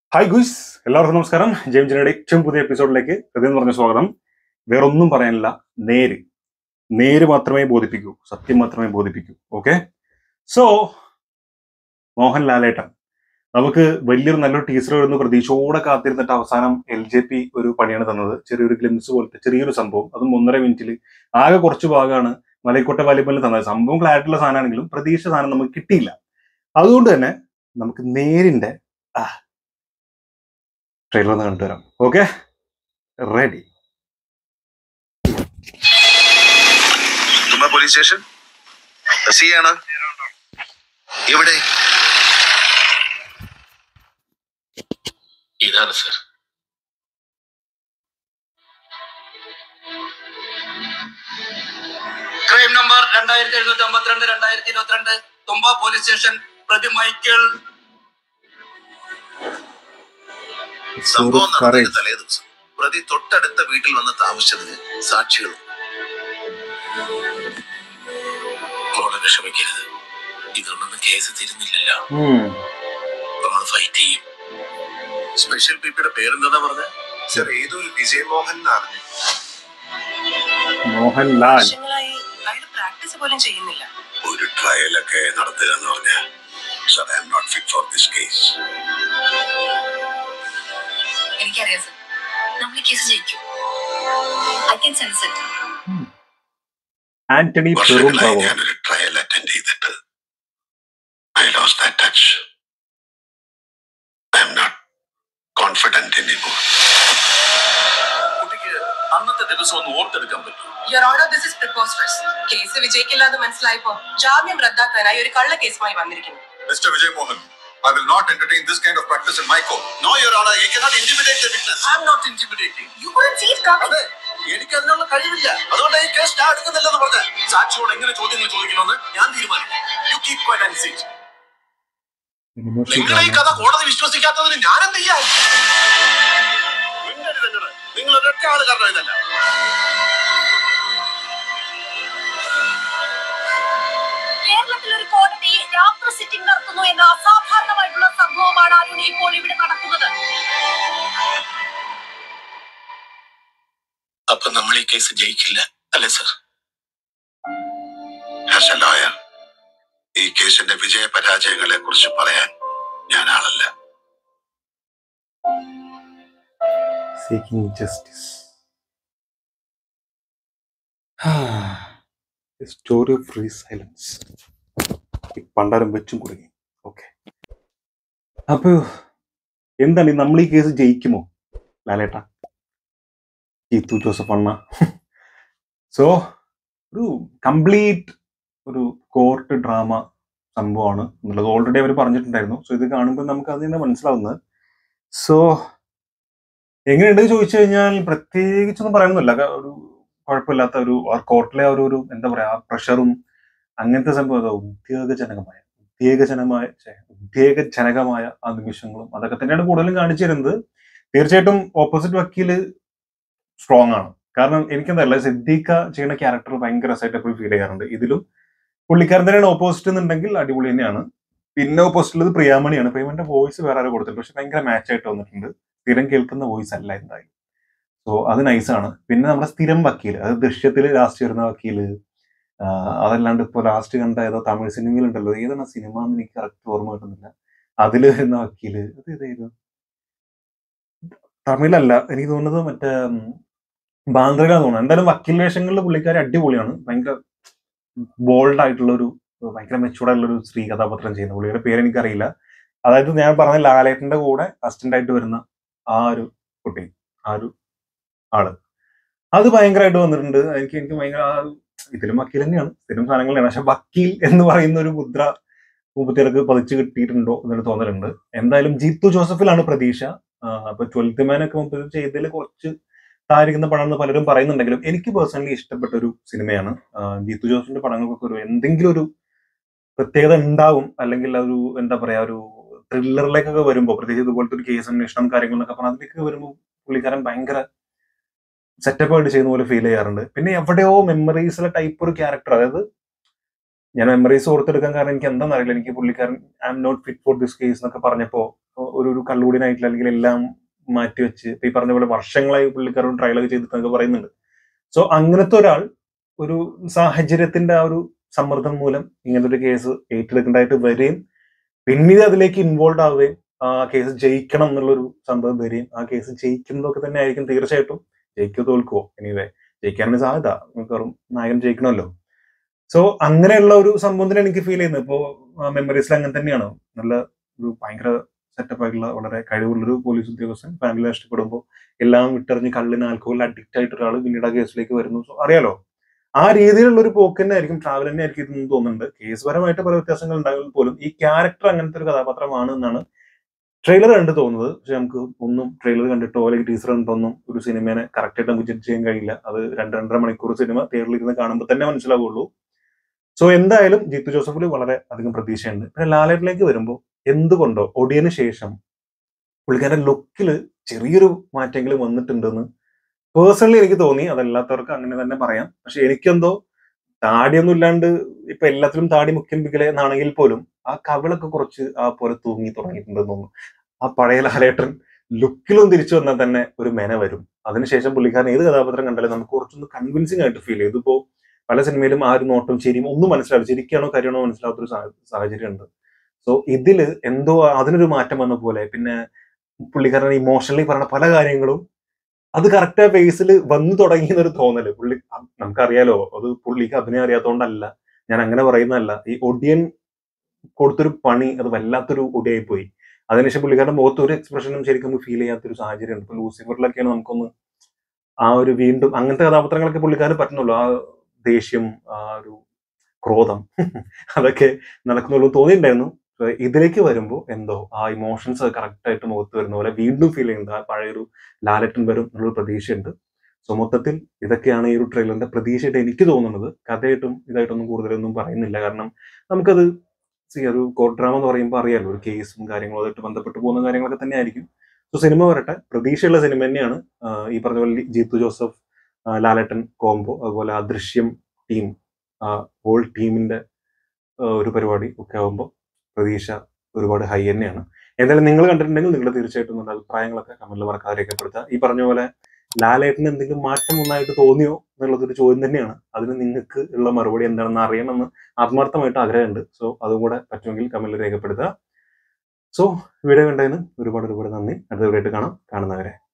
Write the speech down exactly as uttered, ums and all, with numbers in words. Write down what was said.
Hi guys, എല്ലാവർക്കും നമസ്കാരം. ജെയിംസിന്റെ ഏറ്റവും പുതിയ എപ്പിസോഡിലേക്ക് ഹൃദയം നിറഞ്ഞ സ്വാഗതം. വേറൊന്നും പറയാനില്ല, നേര് നേര് മാത്രമേ ബോധിപ്പിക്കൂ, സത്യം മാത്രമേ ബോധിപ്പിക്കൂ. ഓക്കെ, സോ മോഹൻലാലേട്ടൻ നമുക്ക് വലിയൊരു നല്ലൊരു ടീച്ചർ വരുന്ന പ്രതീക്ഷയോടെ കാത്തിരുന്നിട്ട് അവസാനം എൽ ജെ പി ഒരു പണിയാണ് തന്നത്. ചെറിയൊരു ഗ്ലിംസ് പോലത്തെ ചെറിയൊരു സംഭവം, അതും ഒന്നര മിനിറ്റിൽ ആകെ കുറച്ച് ഭാഗമാണ് മലൈക്കോട്ടെ വാലിബലിൽ തന്നത്. സംഭവം ക്ലാരിറ്റി ഉള്ള സാധനമാണെങ്കിലും പ്രതീക്ഷ സാധനം നമുക്ക് കിട്ടിയില്ല. അതുകൊണ്ട് തന്നെ നമുക്ക് നേരിന്റെ ആ ട്രെയിലർ ഒന്ന് കണ്ടുവരാം. Okay, ready. പോലീസ് സ്റ്റേഷൻ ആണ് ഇവിടെ. ഇതാണ് സർ. ക്രൈം നമ്പർ രണ്ടായിരത്തി എഴുന്നൂറ്റി അമ്പത്തിരണ്ട് രണ്ടായിരത്തി ഇരുപത്തിരണ്ട് തുമ്പ പോലീസ് സ്റ്റേഷൻ. പ്രതി മൈക്കിൾ. സംഭവം നടന്നതിന് തലേ ദിവസം പ്രതി തൊട്ടടുത്ത വീട്ടിൽ വന്ന് താമസിച്ചതിന് സാക്ഷികളും. മോളെ വിഷമിക്കരുത്, ഇതൊന്നും കേസ് തീരുന്നില്ലല്ലോ, നമ്മൾ ഫൈറ്റ് ചെയ്യും. സ്പെഷ്യൽ പിപിയുടെ പേരെന്താ പറഞ്ഞ സർ? ഏതൊരു വിജയ് മോഹൻ എന്നാണ്. മോഹൻലാൽ പ്രാക്ടീസ് പോലും ചെയ്യുന്നില്ല. ഒരു ട്രയലൊക്കെ നടത്തുക എന്ന് പറഞ്ഞ sir, I am not fit for this case. എനിക്കറിയാം സർ, നമ്മൾ ഈ കേസ് ജയിക്കും. I can sense it. Antony ഞാനൊരു ട്രയൽ അറ്റൻഡ് ചെയ്തിട്ട് I lost that touch. I am not confident anymore. കുട്ടിക്ക് അന്നത്തെ ദിവസം ഒന്ന് ഓർത്തെടുക്കാൻ പറ്റും. Your honour, this is preposterous. Case വിജയിക്കില്ല എന്ന് മനസ്സിലായപ്പോ ജാമ്യം റദ്ദാക്കാനായി ഒരു കള്ള കേസുമായി വന്നിരിക്കുന്നു. Mister Vijay Mohan, I will not entertain this kind of practice in my court. No, Your Honor, you cannot intimidate the witness. I am not intimidating. You couldn't see it coming. എനിക്ക് അതിനുള്ള കഴിവില്ല, അതുകൊണ്ട് ഈ കേസ് ഞാൻ എടുക്കുന്നില്ലെന്ന് പറഞ്ഞ സാക്ഷിയോട് എങ്ങനെ ചോദ്യങ്ങൾ ചോദിക്കണമെന്ന് ഞാൻ തീരുമാനിക്കും. You keep quiet and sit. നിങ്ങൾ ഈ കഥ കോടതി വിശ്വസിക്കാത്തതിന് ഞാൻ എന്ത് ചെയ്യാം? നിങ്ങൾ ഒരൊറ്റ ആള് കാരണം ഇതല്ല. കേരളത്തിൽ ഒരു കോടതി രാത്രി സിറ്റിംഗ് നടത്തുന്നു എന്ന അസാധാരണമായിട്ടുള്ള സംഭവമാണ് അരുണി ഇപ്പോൾ ഇവിടെ നടക്കുന്നത്. അപ്പൊ നമ്മൾ ഈ കേസ് ജയിക്കില്ല അല്ലേ സർ? ആസ് എ ലോയർ, ഈ കേസിന്റെ വിജയ പരാജയങ്ങളെ കുറിച്ച് പറയാൻ ഞാൻ ആളല്ല. Seeking justice. A story of resilience. പണ്ടാരം വെച്ചും കുടുങ്ങി. ഓക്കെ, അപ്പൊ എന്താണ് നമ്മൾ ഈ കേസ് ജയിക്കുമോ ലാലേട്ടാ, ജീത്തു ജോസഫ് അണ്ണ? സോ ഒരു കംപ്ലീറ്റ് ഒരു കോർട്ട് ഡ്രാമ സംഭവമാണ് എന്നുള്ളത് ഓൾറെഡി അവർ പറഞ്ഞിട്ടുണ്ടായിരുന്നു. സോ ഇത് കാണുമ്പോൾ നമുക്ക് അത് തന്നെ മനസ്സിലാവുന്നത്. സോ എങ്ങനെയുണ്ടെന്ന് ചോദിച്ചു കഴിഞ്ഞാൽ പ്രത്യേകിച്ചൊന്നും പറയാനൊന്നുമില്ല. ഒരു കുഴപ്പമില്ലാത്ത ഒരു കോർട്ടിലെ ഒരു ഒരു എന്താ പറയാ പ്രഷറും അങ്ങനത്തെ സംഭവം ഉദ്യോഗജനകമായ ഉദ്യോഗജനമായ ഉദ്യോഗജനകമായ ആ നിമിഷങ്ങളും അതൊക്കെ തന്നെയാണ് കൂടുതലും കാണിച്ചു തരുന്നത്. തീർച്ചയായിട്ടും ഓപ്പോസിറ്റ് വക്കീല് സ്ട്രോങ് ആണ്. കാരണം എനിക്കെന്തല്ല സിദ്ദീഖ ചെയ്യുന്ന ക്യാരക്ടർ ഭയങ്കര രസമായിട്ട് എപ്പോഴും ഫീൽ ചെയ്യാറുണ്ട്. ഇതിലും പുള്ളിക്കാരൻ തന്നെയാണ് ഓപ്പോസിറ്റ് എന്നുണ്ടെങ്കിൽ അടിപൊളി തന്നെയാണ്. പിന്നെ ഓപ്പോസിറ്റുള്ളത് പ്രിയാമണിയാണ്. പ്രിയാമണിന്റെ വോയിസ് വേറെ ആരും കൊടുത്തിട്ടുണ്ട്, പക്ഷെ ഭയങ്കര മാച്ച് ആയിട്ട് വന്നിട്ടുണ്ട്. സ്ഥിരം കേൾക്കുന്ന വോയിസ് അല്ല എന്തായാലും. സോ അത് നൈസാണ്. പിന്നെ നമ്മുടെ സ്ഥിരം വക്കീല്, അത് ദൃശ്യത്തിൽ ലാസ്റ്റ് വരുന്ന വക്കീല്, അതല്ലാണ്ട് ഇപ്പോൾ ലാസ്റ്റ് കണ്ട ഏതോ തമിഴ് സിനിമയിലുണ്ടല്ലോ, ഏതാണ് സിനിമ എന്ന് എനിക്ക് കറക്റ്റ് ഓർമ്മ കിട്ടുന്നില്ല, അതിൽ വരുന്ന വക്കീല് അത് ഏതായിരുന്നു, തമിഴല്ല എനിക്ക് തോന്നുന്നത്, മറ്റേ ബാന്ദ്രക തോന്നുന്നു. എന്തായാലും വക്കീൽ വേഷങ്ങളിൽ പുള്ളിക്കാരി അടിപൊളിയാണ്. ഭയങ്കര ബോൾഡ് ആയിട്ടുള്ള ഒരു ഭയങ്കര മെച്ചൂർഡ് ആയിട്ടുള്ള ഒരു സ്ത്രീ കഥാപാത്രം ചെയ്യുന്ന പുള്ളിയുടെ പേര് എനിക്കറിയില്ല. അതായത് ഞാൻ പറഞ്ഞ ലാലേട്ടന്റെ കൂടെ അസിസ്റ്റന്റ് ആയിട്ട് വരുന്ന ആ ഒരു കുട്ടി, ആ ഒരു ആള്, അത് ഭയങ്കരമായിട്ട് വന്നിട്ടുണ്ട്. എനിക്ക് എനിക്ക് ഭയങ്കര ആ ഇതിലും വക്കീൽ തന്നെയാണ്, സ്ഥിരം സാധനങ്ങളാണ്. പക്ഷെ വക്കീൽ എന്ന് പറയുന്ന ഒരു മുദ്ര മുപ്പത്തിയേൾക്ക് പതിച്ചു കിട്ടിയിട്ടുണ്ടോ എന്നൊരു തോന്നലുണ്ട്. എന്തായാലും ജീത്തു ജോസഫിലാണ് പ്രതീക്ഷ. അപ്പൊ ട്വൽത്ത് മാനൊക്കെ മുമ്പ് ചെയ്തതിൽ കുറച്ച് താരിക്കുന്ന പടം എന്ന് പലരും പറയുന്നുണ്ടെങ്കിലും എനിക്ക് പേഴ്സണലി ഇഷ്ടപ്പെട്ട ഒരു സിനിമയാണ്. ജീത്തു ജോസഫിന്റെ പടങ്ങൾക്കൊക്കെ ഒരു എന്തെങ്കിലും ഒരു പ്രത്യേകത ഉണ്ടാവും, അല്ലെങ്കിൽ ഒരു എന്താ പറയാ ഒരു ത്രില്ലറിലേക്കൊക്കെ വരുമ്പോൾ, പ്രത്യേകിച്ച് ഇതുപോലത്തെ ഒരു കേസ് അന്വേഷണം കാര്യങ്ങളൊക്കെ പറഞ്ഞാൽ അതിലേക്ക് വരുമ്പോൾ പുള്ളിക്കാരൻ ഭയങ്കര സെറ്റപ്പ് ആയിട്ട് ചെയ്യുന്ന പോലെ ഫീൽ ചെയ്യാറുണ്ട്. പിന്നെ എവിടെയോ മെമ്മറീസിലെ ടൈപ്പ് ഒരു ക്യാരക്ടർ, അതായത് ഞാൻ മെമ്മറീസ് ഓർത്തെടുക്കാൻ കാരണം എനിക്ക് എന്താണെന്ന് അറിയില്ല, എനിക്ക് പുള്ളിക്കാരൻ I am not fit for this case എന്നൊക്കെ പറഞ്ഞപ്പോൾ ഒരു ഒരു കള്ളുകൂടിനായിട്ടില്ല, അല്ലെങ്കിൽ എല്ലാം മാറ്റി വെച്ച് ഇപ്പൊ ഈ പറഞ്ഞ പോലെ വർഷങ്ങളായി പുള്ളിക്കാരും ട്രയലൊക്കെ ചെയ്തിട്ടൊക്കെ പറയുന്നുണ്ട്. സോ അങ്ങനത്തെ ഒരാൾ ഒരു സാഹചര്യത്തിന്റെ ആ ഒരു സമ്മർദ്ദം മൂലം ഇങ്ങനത്തെ ഒരു കേസ് ഏറ്റെടുക്കേണ്ടതായിട്ട് വരികയും പിന്നീട് അതിലേക്ക് ഇൻവോൾവ് ആവുകയും ആ കേസ് ജയിക്കണം എന്നുള്ളൊരു സംഭവം വരികയും ആ കേസ് ജയിക്കുന്നതൊക്കെ തന്നെ ആയിരിക്കും തീർച്ചയായിട്ടും. ജയിക്കോ തോൽക്കുവോ എനിവേ ജയിക്കാനുള്ള സാധ്യത മിക്കവാറും നായകൻ ജയിക്കണമല്ലോ. സോ അങ്ങനെയുള്ള ഒരു സംഭവത്തിന് എനിക്ക് ഫീൽ ചെയ്യുന്നത് ഇപ്പോ മെമ്മറീസിൽ അങ്ങനെ തന്നെയാണ്. നല്ല ഒരു ഭയങ്കര സെറ്റപ്പ് ആയിട്ടുള്ള വളരെ കഴിവുള്ളൊരു പോലീസ് ഉദ്യോഗസ്ഥൻ ഫാമിലി നഷ്ടപ്പെടുമ്പോൾ എല്ലാം വിട്ടെറിഞ്ഞ് കള്ളിന് ആൽക്കഹോളിൽ അഡിക്റ്റ് ആയിട്ട് ഒരാൾ പിന്നീട് ആ കേസിലേക്ക് വരുന്നു. സോ അറിയാലോ, ആ രീതിയിലുള്ള ഒരു പോക്ക് തന്നെ ആയിരിക്കും, ട്രാവൽ തന്നെ ആയിരിക്കും ഇതെന്ന് തോന്നുന്നുണ്ട്. കേസ് പരമായിട്ട് പല വ്യത്യാസങ്ങൾ ഉണ്ടാകുമ്പോൾ പോലും ഈ ക്യാരക്ടർ അങ്ങനത്തെ ഒരു കഥാപാത്രമാണ് എന്നാണ് ട്രെയിലർ കണ്ട് തോന്നുന്നത്. പക്ഷെ നമുക്ക് ഒന്നും ട്രെയിലർ കണ്ടിട്ടോ അല്ലെങ്കിൽ ടീസർ കണ്ടിട്ടൊന്നും ഒരു സിനിമേനെ കറക്റ്റ് ആയിട്ട് നമുക്ക് ജഡ്ജ് ചെയ്യാൻ കഴിയില്ല. അത് രണ്ട് രണ്ടര മണിക്കൂർ സിനിമ തിയേറ്ററിൽ ഇരുന്ന് കാണുമ്പോൾ തന്നെ മനസ്സിലാവുള്ളൂ. സോ എന്തായാലും ജീത്തു ജോസഫിൽ വളരെ അധികം പ്രതീക്ഷയുണ്ട്. പിന്നെ ലാലേട്ടനിലേക്ക് വരുമ്പോൾ എന്തുകൊണ്ടോ ഒടിയന് ശേഷം പുള്ളിക്കാരുടെ ലുക്കിൽ ചെറിയൊരു മാറ്റങ്ങൾ വന്നിട്ടുണ്ടെന്ന് പേഴ്സണലി എനിക്ക് തോന്നി. അതല്ലാത്തവർക്ക് അങ്ങനെ തന്നെ പറയാം. പക്ഷെ എനിക്കെന്തോ താടിയൊന്നും ഇല്ലാണ്ട് ഇപ്പൊ എല്ലാത്തിലും താടി മുഖ്യം പിക്കലെ എന്നാണെങ്കിൽ പോലും ആ കവിളൊക്കെ കുറച്ച് ആ പോലെ തൂങ്ങി തുടങ്ങിയിട്ടുണ്ടെന്ന് തോന്നുന്നു. ആ പഴയ ലാലേട്ടൻ ലുക്കിലും തിരിച്ചു വന്നാൽ തന്നെ ഒരു മെന വരും. അതിനുശേഷം പുള്ളിക്കാരൻ ഏത് കഥാപാത്രം കണ്ടാലും നമുക്ക് കുറച്ചൊന്ന് കൺവിൻസിംഗ് ആയിട്ട് ഫീൽ ചെയ്യും. ഇതിപ്പോ പല സിനിമയിലും ആ ഒരു നോട്ടും ശരിയും ഒന്നും മനസ്സിലാവും, ശരിക്കാണോ കാര്യമാണോ മനസ്സിലാവാത്തൊരു സാഹചര്യം ഉണ്ട്. സോ ഇതില് എന്തോ അതിനൊരു മാറ്റം വന്ന പോലെ, പിന്നെ പുള്ളിക്കാരൻ ഇമോഷണലി പറഞ്ഞ പല കാര്യങ്ങളും അത് കറക്റ്റ് ആ ഫേസിൽ വന്നു തുടങ്ങിയെന്നൊരു തോന്നല്. പുള്ളി നമുക്കറിയാലോ, അത് പുള്ളിക്ക് അഭിനയം അറിയാത്തതുകൊണ്ടല്ല, ഞാൻ അങ്ങനെ പറയുന്നതല്ല. ഈ ഒടിയൻ കൊടുത്തൊരു പണി അത് വല്ലാത്തൊരു ഒടിയായി പോയി. അതിനുശേഷം പുള്ളിക്കാരുടെ മുഖത്ത് ഒരു എക്സ്പ്രഷനും ശരിക്കും ഫീൽ ചെയ്യാത്തൊരു സാഹചര്യം ഉണ്ട്. ഇപ്പൊ ലൂസിഫറിലൊക്കെയാണ് നമുക്കൊന്ന് ആ ഒരു വീണ്ടും അങ്ങനത്തെ കഥാപാത്രങ്ങളൊക്കെ പുള്ളിക്കാരന് പറ്റുന്നുള്ളൂ. ആ ദേഷ്യം, ആ ഒരു ക്രോധം അതൊക്കെ നടക്കുന്നുള്ളൂ തോന്നിയിട്ടുണ്ടായിരുന്നു. ഇതിലേക്ക് വരുമ്പോൾ എന്തോ ആ ഇമോഷൻസ് കറക്റ്റ് ആയിട്ട് മുഖത്ത് വരുന്ന പോലെ വീണ്ടും ഫീൽ ചെയ്യുന്നത് ആ പഴയൊരു ലാലേട്ടൻ വരും എന്നുള്ള പ്രതീക്ഷയുണ്ട്. സോ മൊത്തത്തിൽ ഇതൊക്കെയാണ് ഈ ഒരു ട്രെയിലറിന്റെ പ്രതീക്ഷയായിട്ട് എനിക്ക് തോന്നുന്നത്. കഥയായിട്ടും ഇതായിട്ടൊന്നും കൂടുതലൊന്നും പറയുന്നില്ല. കാരണം നമുക്കത് ഒരു കോർട്ട് ഡ്രാമ എന്ന് പറയുമ്പോൾ അറിയാലോ, ഒരു കേസും കാര്യങ്ങളും അതായിട്ട് ബന്ധപ്പെട്ട് പോകുന്ന കാര്യങ്ങളൊക്കെ തന്നെ ആയിരിക്കും. സോ സിനിമ വരട്ടെ, പ്രതീക്ഷയുള്ള സിനിമ തന്നെയാണ്. ഈ പറഞ്ഞ പോലെ ജീത്തു ജോസഫ് ലാലേട്ടൻ കോംബോ, അതുപോലെ ആ ദൃശ്യം ടീം, ആ ഹോൾ ടീമിന്റെ ഒരു പരിപാടി ഒക്കെ ആകുമ്പോൾ പ്രതീക്ഷ ഒരുപാട് ഹൈ തന്നെയാണ്. എന്തായാലും നിങ്ങൾ കണ്ടിട്ടുണ്ടെങ്കിൽ നിങ്ങളുടെ തീർച്ചയായിട്ടും നിങ്ങളുടെ അഭിപ്രായങ്ങളൊക്കെ കമന്റിൽ മറക്കാതെ രേഖപ്പെടുത്തുക. ഈ പറഞ്ഞ പോലെ ലാലേട്ടന് എന്തെങ്കിലും മാറ്റം ഒന്നായിട്ട് തോന്നിയോ എന്നുള്ളതൊരു ചോദ്യം തന്നെയാണ്. അതിന് നിങ്ങൾക്ക് ഉള്ള മറുപടി എന്താണെന്ന് അറിയണമെന്ന് ആത്മാർത്ഥമായിട്ട് ആഗ്രഹമുണ്ട്. സോ അതും കൂടെ പറ്റുമെങ്കിൽ കമന്റിൽ രേഖപ്പെടുത്തുക. സോ വീഡിയോ കണ്ടതിന് ഒരുപാട് ഒരുപാട് നന്ദി. അടുത്ത വീഡിയോ ആയിട്ട് കാണാം. കാണുന്നവരെ